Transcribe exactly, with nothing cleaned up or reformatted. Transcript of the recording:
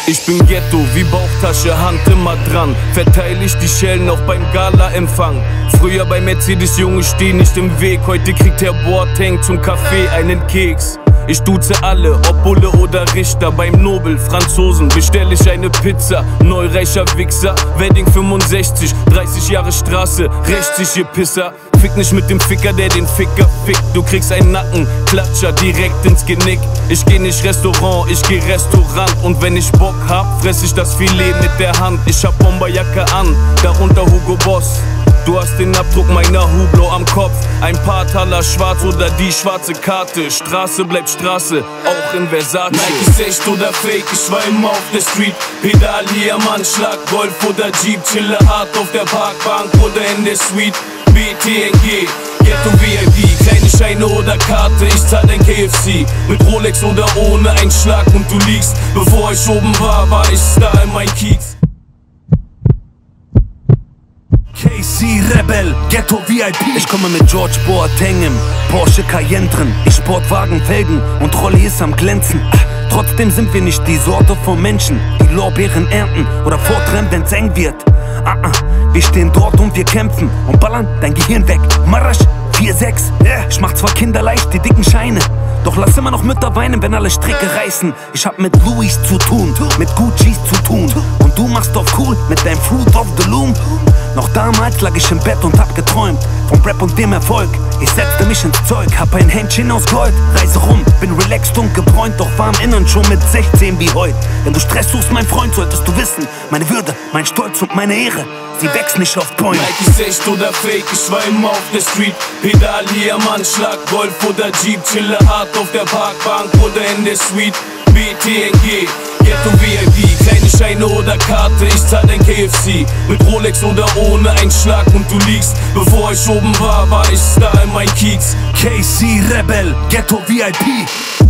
Ich bin Ghetto, wie Bauchtasche, Hand immer dran. Verteile ich die Schellen auch beim Gala-Empfang. Früher bei Mercedes, Junge, steh nicht im Weg. Heute kriegt Herr Boateng zum Kaffee einen Keks. Ich duze alle, ob Bulle oder Richter. Beim Nobel, Franzosen, bestell ich eine Pizza. Neureicher Wichser, Wedding fünfundsechzig, dreißig Jahre Straße, rächt sich ihr Pisser. Fick nicht mit dem Ficker, der den Ficker fickt. Du kriegst einen Nacken, Klatscher direkt ins Genick. Ich geh nicht Restaurant, ich geh Restaurant. Und wenn ich Bock hab, fress ich das Filet mit der Hand. Ich hab Bomberjacke an, darunter Hugo Boss. Du hast den Abdruck meiner Hublot am Kopf. Ein paar Taler schwarz oder die schwarze Karte. Straße bleibt Straße, auch in Versace. Nike ist echt oder fake, ich war immer auf der Street. Pedalier am Anschlag, Golf oder Jeep. Chille hart auf der Parkbank oder in der Suite. B T N G, Ghetto V I P, kleine Scheine oder Karte, ich zahl dein K F C. Mit Rolex oder ohne Einschlag und du liegst. Bevor ich oben war, war ich Star in mein Kiez. K C Rebel, Ghetto V I P. Ich komme mit George Boateng im Porsche Cayenne drin. Ich Sportwagen, Felgen und Rolli ist am Glänzen. Trotzdem sind wir nicht die Sorte von Menschen, die Lorbeeren ernten oder vortrennen, wenn's eng wird. Ah, ah. Wir stehen dort und wir kämpfen und ballern dein Gehirn weg. Marasch vier sechs, ich mach zwar kinderleicht die dicken Scheine, doch lass immer noch Mütter weinen, wenn alle Stricke reißen. Ich hab mit Louis zu tun, mit Gucci's zu tun. Und du machst auf cool mit deinem Fruit of the Loom. Noch damals lag ich im Bett und hab geträumt vom Rap und dem Erfolg. Ich setzte mich ins Zeug, hab ein Händchen aus Gold. Reise rum, bin relaxed und gebräunt, doch war im Innern schon mit sechzehn wie heut. Wenn du Stress suchst, mein Freund, solltest du wissen, meine Würde, mein Stolz und meine Ehre, sie wächst nicht auf Point. Nike ist echt oder fake, ich war immer auf der Street. Pedalier am Anschlag, Golf oder Jeep. Chille hart auf der Parkbank oder in der Suite. B T N G, Ghetto V I P, kleine Scheine oder Karte, ich zahl dein K F C. Mit Rolex oder ohne Einschlag und du liegst. Bevor ich oben war, war ich Star in mein Kiez. K C Rebel, Ghetto V I P.